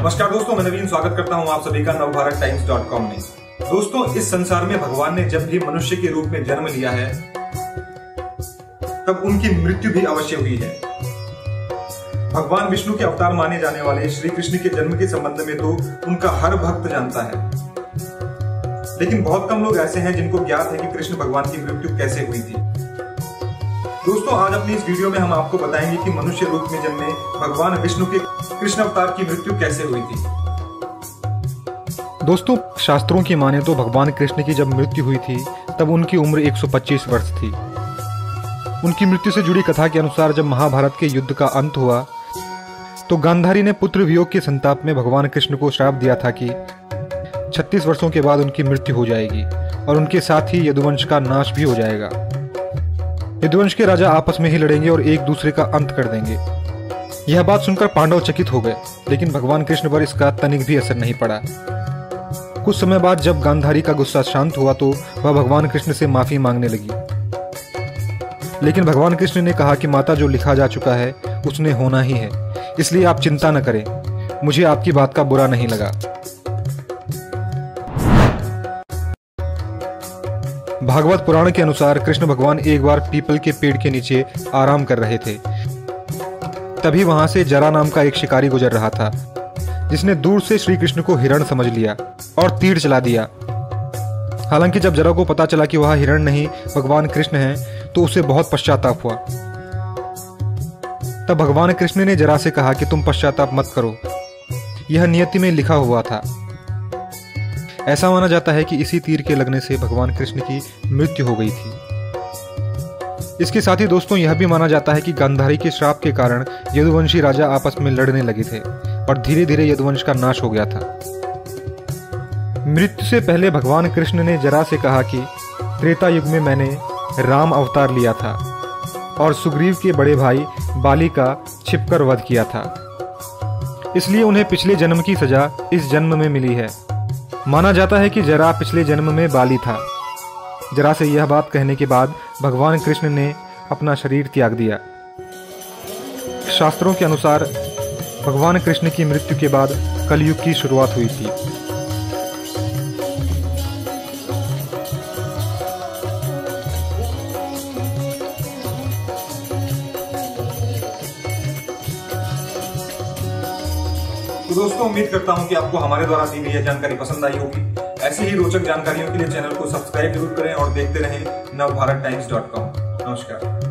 नमस्कार दोस्तों, मैं नवीन स्वागत करता हूं आप सभी का नवभारतटाइम्स.com में। दोस्तों, इस संसार में भगवान ने जब भी मनुष्य के रूप में जन्म लिया है तब उनकी मृत्यु भी अवश्य हुई है। भगवान विष्णु के अवतार माने जाने वाले श्री कृष्ण के जन्म के संबंध में तो उनका हर भक्त जानता है, लेकिन बहुत कम लोग ऐसे हैं जिनको ज्ञात है कि कृष्ण भगवान की मृत्यु कैसे हुई थी। दोस्तों, आज अपनी इस वीडियो में हम आपको बताएंगे कि मनुष्य रूप में जन्मे भगवान विष्णु के कृष्ण अवतार की मृत्यु कैसे हुई थी। दोस्तों, शास्त्रों की माने तो भगवान कृष्ण की जब मृत्यु हुई थी तब उनकी उम्र 125 वर्ष थी। उनकी मृत्यु से जुड़ी कथा के अनुसार जब महाभारत के युद्ध का अंत हुआ तो गांधारी ने पुत्र वियोग के संताप में भगवान कृष्ण को श्राप दिया था कि 36 वर्षों के बाद उनकी मृत्यु हो जाएगी और उनके साथ ही यदुवंश का नाश भी हो जाएगा। यदुवंश के राजा आपस में ही लड़ेंगे और एक दूसरे का अंत कर देंगे। यह बात सुनकर पांडव चकित हो गए, लेकिन भगवान कृष्ण पर इसका तनिक भी असर नहीं पड़ा। कुछ समय बाद जब गांधारी का गुस्सा शांत हुआ तो वह भगवान कृष्ण से माफी मांगने लगी, लेकिन भगवान कृष्ण ने कहा कि माता, जो लिखा जा चुका है उसने होना ही है, इसलिए आप चिंता न करें, मुझे आपकी बात का बुरा नहीं लगा। भागवत पुराण के अनुसार कृष्ण भगवान एक बार पीपल के पेड़ के नीचे आराम कर रहे थे। तभी वहां से जरा नाम का एक शिकारी गुजर रहा था, जिसने दूर से श्री कृष्ण को हिरण समझ लिया और तीर चला दिया। हालांकि जब जरा को पता चला कि वह हिरण नहीं भगवान कृष्ण हैं, तो उसे बहुत पश्चाताप हुआ। तब भगवान कृष्ण ने जरा से कहा कि तुम पश्चाताप मत करो, यह नियति में लिखा हुआ था। ऐसा माना जाता है कि इसी तीर के लगने से भगवान कृष्ण की मृत्यु हो गई थी। इसके साथ ही दोस्तों, यह भी माना जाता है कि गांधारी के श्राप के कारण यदुवंशी राजा आपस में लड़ने लगे थे और धीरे धीरे यदुवंश का नाश हो गया था। मृत्यु से पहले भगवान कृष्ण ने जरा से कहा कि त्रेता युग में मैंने राम अवतार लिया था और सुग्रीव के बड़े भाई बाली का छिपकर वध किया था, इसलिए उन्हें पिछले जन्म की सजा इस जन्म में मिली है। माना जाता है कि जरा पिछले जन्म में बाली था। जरा से यह बात कहने के बाद भगवान कृष्ण ने अपना शरीर त्याग दिया। शास्त्रों के अनुसार भगवान कृष्ण की मृत्यु के बाद कलयुग की शुरुआत हुई थी। तो दोस्तों, उम्मीद करता हूं कि आपको हमारे द्वारा दी गई यह जानकारी पसंद आई होगी। ऐसी ही रोचक जानकारियों के लिए चैनल को सब्सक्राइब जरूर करें और देखते रहें नवभारतटाइम्स.com। नमस्कार।